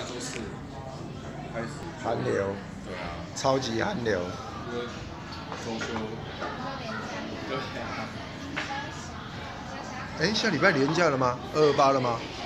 周四开始寒流， 对啊， 超级寒流。 因为周休，对啊， 哎，下礼拜连假了吗？228了吗？